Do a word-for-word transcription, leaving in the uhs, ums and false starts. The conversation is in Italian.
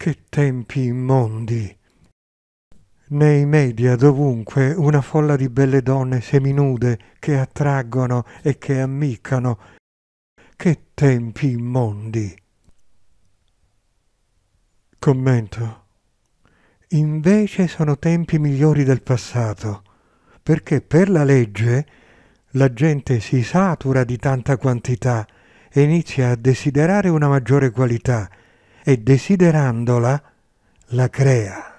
Che tempi immondi! Nei media dovunque una folla di belle donne seminude che attraggono e che ammiccano. Che tempi immondi! Commento. Invece sono tempi migliori del passato, perché per la legge la gente si satura di tanta quantità e inizia a desiderare una maggiore qualità e desiderandola la crea.